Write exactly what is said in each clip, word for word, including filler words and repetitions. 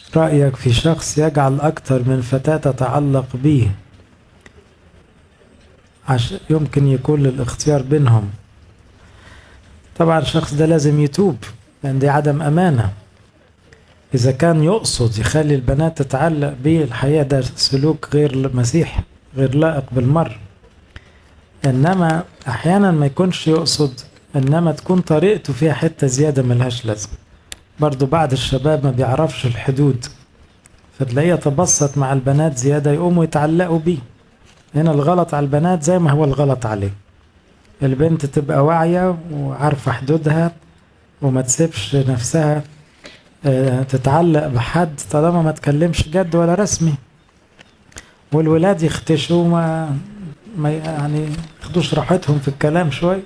رأيك في شخص يجعل أكثر من فتاة تتعلق به، عشان يمكن يكون الاختيار بينهم؟ طبعا الشخص ده لازم يتوب، لأن دي عدم أمانة. إذا كان يقصد يخلي البنات تتعلق به، الحقيقة ده سلوك غير مسيحي، غير لائق بالمرة. إنما أحيانا ما يكونش يقصد، إنما تكون طريقته فيها حتة زيادة ملهاش لازمة. برضو بعض الشباب ما بيعرفش الحدود، فتلاقيه يتبسط مع البنات زيادة، يقوموا يتعلقوا بيه. هنا الغلط على البنات زي ما هو الغلط عليه. البنت تبقى واعية وعارفة حدودها، وما تسيبش نفسها تتعلق بحد طالما ما تكلمش جد ولا رسمي. والولاد يختشوا، ما, ما يعني ياخدوش راحتهم في الكلام شوي.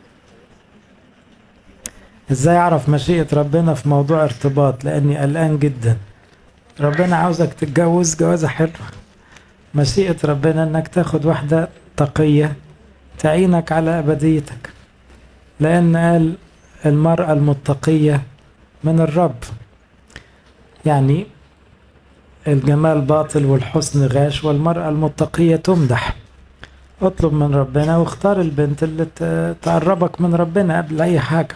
ازاي اعرف مشيئة ربنا في موضوع ارتباط؟ لاني قلقان جدا. ربنا عاوزك تتجوز جوازة حلوة. مشيئة ربنا انك تاخد واحدة تقية تعينك على ابديتك، لان قال المرأة المتقية من الرب. يعني الجمال باطل والحسن غاش، والمرأة المتقية تمدح. اطلب من ربنا واختار البنت اللي تقربك من ربنا قبل اي حاجة.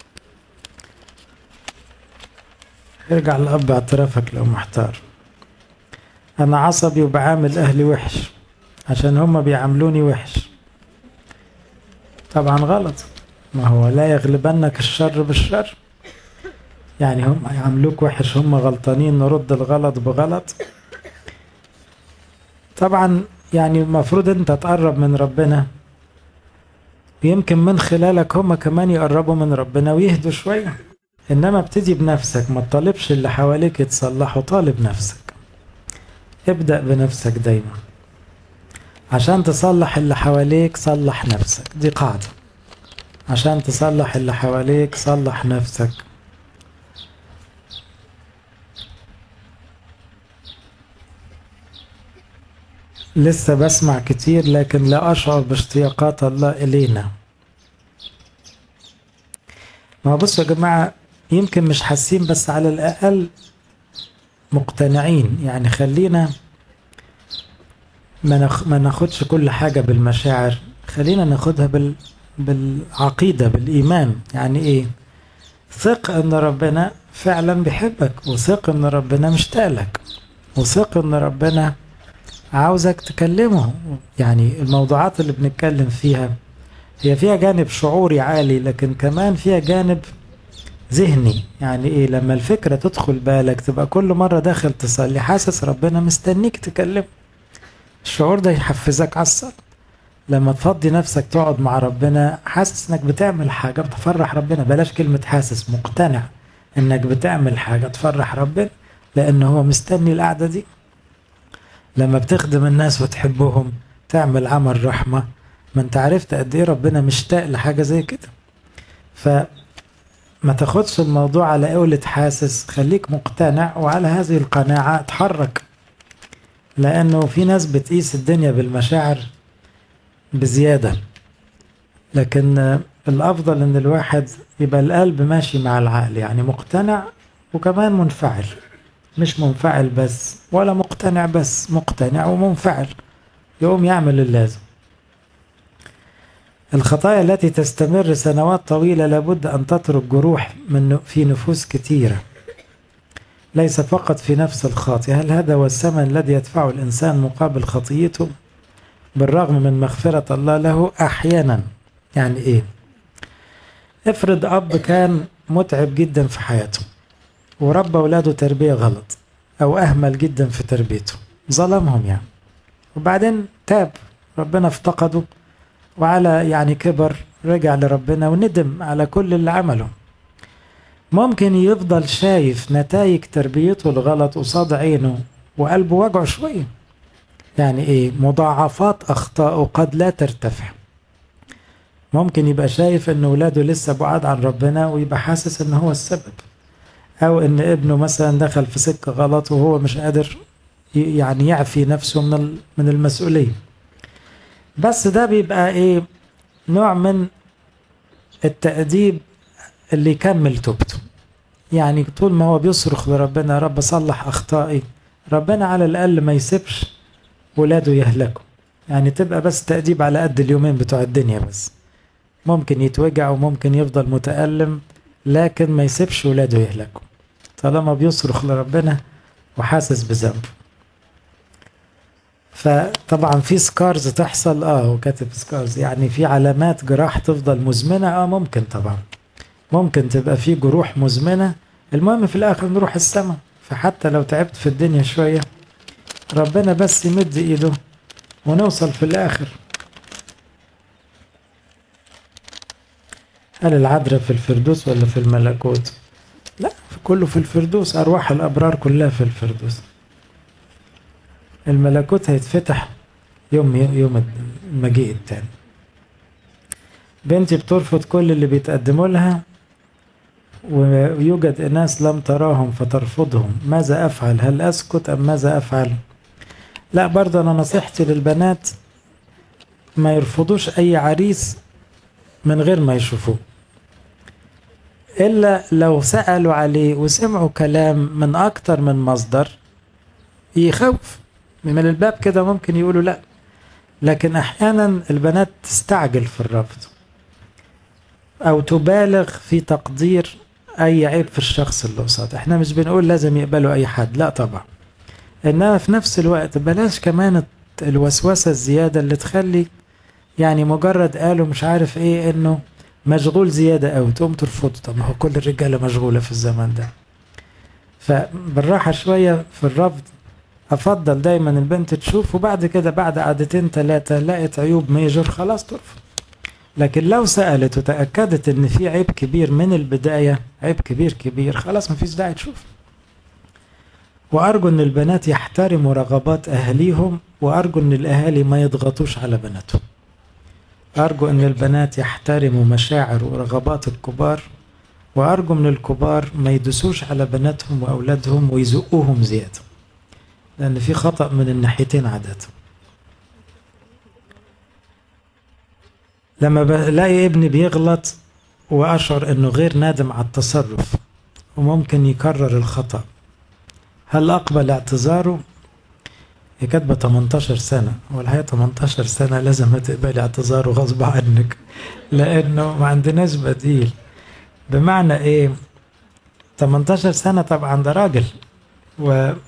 ارجع لأب اعترافك لو محتار. انا عصبي وبعامل اهلي وحش عشان هم بيعاملوني وحش. طبعا غلط. ما هو لا يغلبنك الشر بالشر. يعني هم يعاملوك وحش، هم غلطانين، نرد الغلط بغلط. طبعا يعني المفروض انت تقرب من ربنا، يمكن من خلالك هم كمان يقربوا من ربنا ويهدوا شوية. انما ابتدي بنفسك، ما تطالبش اللي حواليك يتصلحوا، طالب نفسك. ابدأ بنفسك دايما. عشان تصلح اللي حواليك صلح نفسك، دي قاعدة. عشان تصلح اللي حواليك صلح نفسك. لسه بسمع كتير لكن لا أشعر باشتياقات الله إلينا. ما بصوا يا جماعة، يمكن مش حاسين بس على الأقل مقتنعين. يعني خلينا ما, نخ... ما ناخدش كل حاجة بالمشاعر، خلينا ناخدها بال... بالعقيدة، بالإيمان. يعني إيه؟ ثق أن ربنا فعلا بيحبك، وثق أن ربنا مشتاق لك، وثق أن ربنا عاوزك تكلمه. يعني الموضوعات اللي بنتكلم فيها هي فيها جانب شعوري عالي، لكن كمان فيها جانب ذهني. يعني ايه؟ لما الفكرة تدخل بالك تبقى كل مرة داخل تصلي حاسس ربنا مستنيك تكلم. الشعور ده يحفزك على الصلاة. لما تفضي نفسك تقعد مع ربنا حاسس انك بتعمل حاجة بتفرح ربنا. بلاش كلمة حاسس، مقتنع انك بتعمل حاجة تفرح ربنا، لانه هو مستني القعدة دي. لما بتخدم الناس وتحبهم، تعمل عمل رحمة، ما انت عرفت قد ايه ربنا مشتاق لحاجة زي كده. فما تاخدش الموضوع على قولة حاسس، خليك مقتنع، وعلى هذه القناعة اتحرك. لانه في ناس بتقيس الدنيا بالمشاعر بزيادة، لكن الافضل ان الواحد يبقى القلب ماشي مع العقل. يعني مقتنع وكمان منفعل، مش منفعل بس ولا مقتنع بس، مقتنع ومنفعل، يقوم يعمل اللازم. الخطايا التي تستمر سنوات طويلة لابد أن تترك جروح من في نفوس كثيرة، ليس فقط في نفس الخاطئ. هل هذا هو الثمن الذي يدفعه الإنسان مقابل خطيته بالرغم من مغفرة الله له أحيانا؟ يعني إيه؟ افرض أب كان متعب جدا في حياته وربى أولاده تربية غلط، أو أهمل جدا في تربيته، ظلمهم يعني، وبعدين تاب، ربنا افتقده، وعلى يعني كبر رجع لربنا وندم على كل اللي عمله. ممكن يفضل شايف نتائج تربيته الغلط قصاد عينه وقلبه وجعه شوية. يعني ايه؟ مضاعفات أخطائه قد لا ترتفع. ممكن يبقى شايف ان ولاده لسه بعاد عن ربنا ويبقى حاسس ان هو السبب، او ان ابنه مثلا دخل في سكة غلط وهو مش قادر يعني يعفي نفسه من من المسؤولية. بس ده بيبقى ايه؟ نوع من التأديب اللي يكمل توبته. يعني طول ما هو بيصرخ لربنا يا رب صلح أخطائي، ربنا على الأقل ما يسيبش ولاده يهلكوا. يعني تبقى بس تأديب على قد اليومين بتوع الدنيا بس، ممكن يتوجع وممكن يفضل متألم، لكن ما يسيبش ولاده يهلكوا طالما بيصرخ لربنا وحاسس بذنبه. فطبعا في سكارز تحصل، اه هو كاتب سكارز، يعني في علامات جراح تفضل مزمنة، اه ممكن طبعا، ممكن تبقى في جروح مزمنة. المهم في الآخر نروح السماء، فحتى لو تعبت في الدنيا شوية ربنا بس يمد ايده ونوصل في الآخر. هل العذراء في الفردوس ولا في الملكوت؟ لا، في كله في الفردوس، أرواح الأبرار كلها في الفردوس. الملكوت هيتفتح يوم يوم المجيء التاني. بنتي بترفض كل اللي بيتقدموا لها، ويوجد ناس لم تراهم فترفضهم، ماذا أفعل؟ هل أسكت أم ماذا أفعل؟ لا، برضه أنا نصيحتي للبنات ما يرفضوش أي عريس من غير ما يشوفوه، إلا لو سألوا عليه وسمعوا كلام من أكتر من مصدر يخوف من الباب كده، ممكن يقولوا لا. لكن أحيانا البنات تستعجل في الرفض أو تبالغ في تقدير أي عيب في الشخص اللي قصاد. احنا مش بنقول لازم يقبلوا أي حد، لا طبعا، إنما في نفس الوقت بلاش كمان الوسوسة الزيادة اللي تخلي يعني مجرد قالوا مش عارف ايه انه مشغول زيادة قوي تقوم ترفضه. طب ما هو كل الرجالة مشغولة في الزمن ده. فبالراحة شوية في الرفض. افضل دايما البنت تشوف، وبعد كده بعد قعدتين ثلاثة لقيت عيوب ميجر خلاص ترفض. لكن لو سألت وتأكدت ان في عيب كبير من البداية، عيب كبير كبير، خلاص مفيش داعي تشوف. وارجو ان البنات يحترموا رغبات اهاليهم، وارجو ان الاهالي ما يضغطوش على بناتهم. أرجو أن البنات يحترموا مشاعر ورغبات الكبار، وأرجو من الكبار ما يدسوش على بناتهم وأولادهم ويزقوهم زيادة، لأن في خطأ من الناحيتين عادة. لما بلاقي ابني بيغلط وأشعر أنه غير نادم على التصرف وممكن يكرر الخطأ، هل أقبل اعتذاره؟ هي كاتبة تمنتاشر سنة، والحقيقة تمنتاشر سنة لازم تقبلي اعتذاره غصب عنك، لأنه ما عندناش بديل. بمعنى إيه؟ تمنتاشر سنة طبعا ده راجل، وعاوز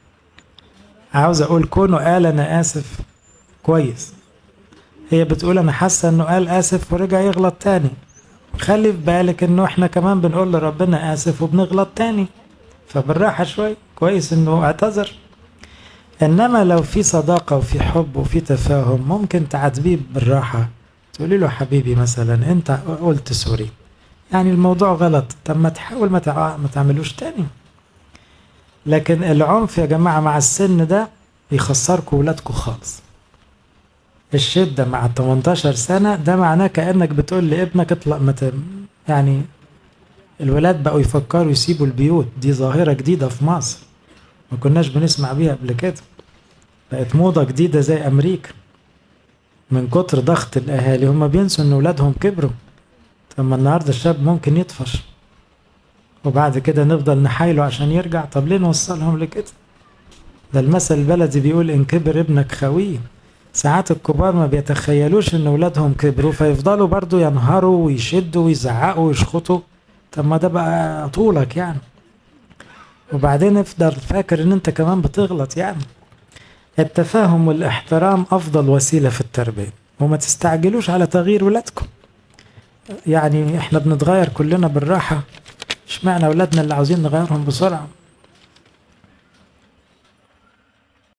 أقول كونه قال أنا آسف كويس، هي بتقول أنا حاسة إنه قال آسف ورجع يغلط تاني. خلي في بالك إنه إحنا كمان بنقول لربنا آسف وبنغلط تاني، فبالراحة شوي، كويس إنه اعتذر. إنما لو في صداقة وفي حب وفي تفاهم ممكن تعاتبيه بالراحة، تقولي له حبيبي مثلا أنت قلت سوري، يعني الموضوع غلط، طب ما تحاول ما, تع... ما تعملوش تاني. لكن العنف يا جماعة مع السن ده يخسركوا ولادكوا خالص. الشدة مع تمنتاشر سنة ده معناه كأنك بتقول لابنك اطلع مت... يعني الولاد بقوا يفكروا يسيبوا البيوت، دي ظاهرة جديدة في مصر ما كناش بنسمع بيها قبل كده، بقت موضة جديدة زي أمريكا. من كتر ضغط الأهالي هم بينسوا إن ولادهم كبروا. طب النهاردة الشاب ممكن يطفش وبعد كده نفضل نحايله عشان يرجع، طب ليه نوصلهم لكده؟ ده المثل البلدي بيقول إن كبر ابنك خويه. ساعات الكبار ما بيتخيلوش إن ولادهم كبروا فيفضلوا برضو ينهروا ويشدوا ويزعقوا ويشخطوا. طب ما ده بقى طولك يعني، وبعدين افضل فاكر ان انت كمان بتغلط. يعني التفاهم والاحترام افضل وسيلة في التربية، وما تستعجلوش على تغيير ولادكم. يعني احنا بنتغير كلنا بالراحة، اشمعنى اولادنا اللي عاوزين نغيرهم بسرعة؟